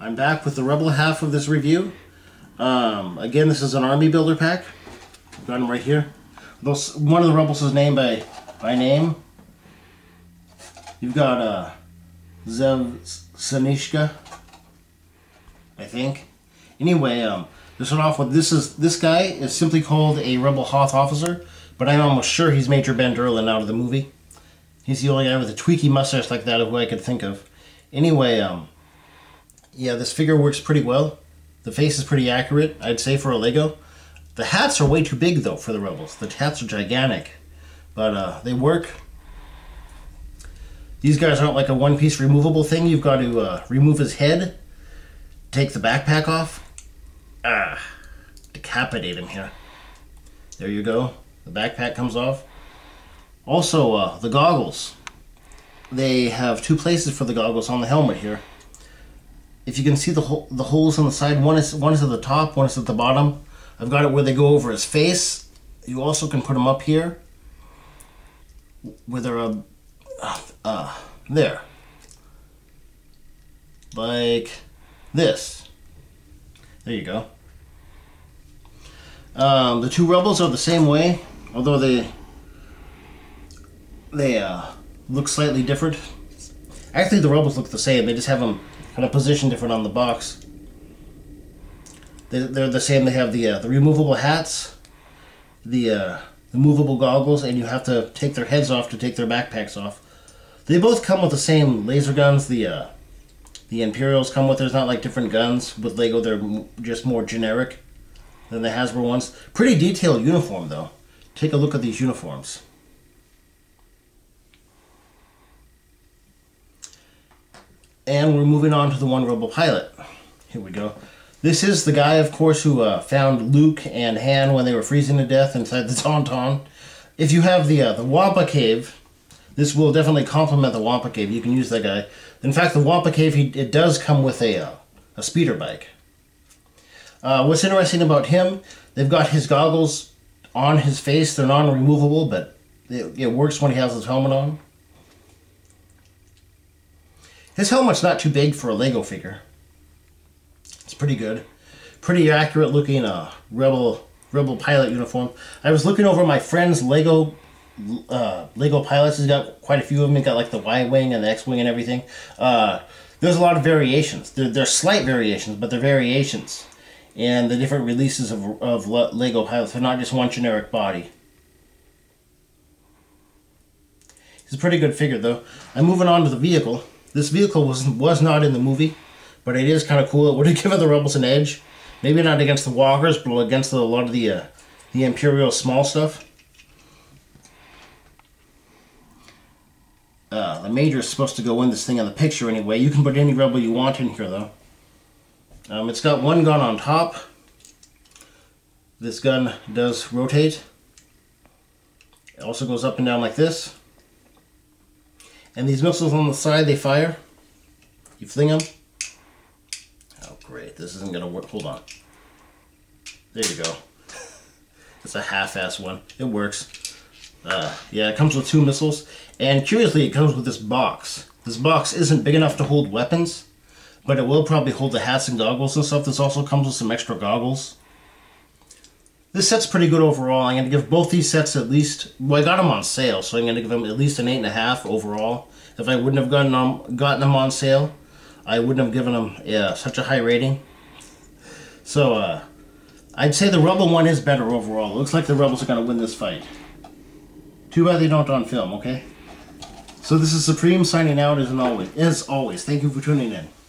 I'm back with the Rebel half of this review. Again, this is an Army Builder pack. I've got them right here. One of the Rebels is named by name. You've got Zev Sanishka, I think. Anyway, to start off with, this guy is simply called a Rebel Hoth officer, but I'm almost sure he's Major Ben Derlin out of the movie. He's the only guy with a tweaky mustache like that who I could think of. Anyway, yeah, this figure works pretty well. The face is pretty accurate, I'd say, for a Lego. The hats are way too big, though, for the Rebels. The hats are gigantic, but they work. These guys aren't like a one-piece removable thing. You've got to remove his head, take the backpack off. Decapitate him here. There you go. The backpack comes off. Also, the goggles. They have two places for the goggles on the helmet here. If you can see the holes on the side, one is at the top, one is at the bottom. I've got it where they go over his face. You also can put them up here, where they're there, like this. There you go. The two Rebels are the same way, although they look slightly different. Actually, the Rebels look the same. They just have them kind of positioned different on the box. They're the same. They have the removable hats, the movable goggles, and you have to take their heads off to take their backpacks off. They both come with the same laser guns. The Imperials come with. There's not like different guns with Lego. They're just more generic than the Hasbro ones. Pretty detailed uniform, though. Take a look at these uniforms. And we're moving on to the one Rebel pilot. Here we go. This is the guy, of course, who found Luke and Han when they were freezing to death inside the Tauntaun. If you have the Wampa Cave, this will definitely complement the Wampa Cave. You can use that guy. In fact, the Wampa Cave, it does come with a speeder bike. What's interesting about him, they've got his goggles on his face. They're non-removable, but it works when he has his helmet on. His helmet's not too big for a Lego figure. It's pretty good. Pretty accurate looking Rebel pilot uniform. I was looking over my friend's Lego pilots. He's got quite a few of them. He's got like the Y-Wing and the X-Wing and everything. There's a lot of variations. They're slight variations, but they're variations. And the different releases of Lego pilots. They're not just one generic body. He's a pretty good figure, though. I'm moving on to the vehicle. This vehicle was not in the movie, but it is kind of cool. It would have given the Rebels an edge. Maybe not against the Walkers, but against a lot of the Imperial small stuff. The Major is supposed to go in this thing on the picture anyway. You can put any Rebel you want in here, though. It's got one gun on top. This gun does rotate. It also goes up and down like this. And these missiles on the side, they fire. You fling them. Oh, great. This isn't going to work. Hold on. There you go. It's a half-ass one. It works. Yeah, it comes with two missiles. And curiously, it comes with this box. This box isn't big enough to hold weapons, but it will probably hold the hats and goggles and stuff. This also comes with some extra goggles. This set's pretty good overall. I'm going to give both these sets at least... Well, I got them on sale, so I'm going to give them at least an 8.5 overall. If I wouldn't have gotten them on sale, I wouldn't have given them such a high rating. So, I'd say the Rebel one is better overall. It looks like the Rebels are going to win this fight. Too bad they don't on film, okay? So this is Supreme signing out as always. Thank you for tuning in.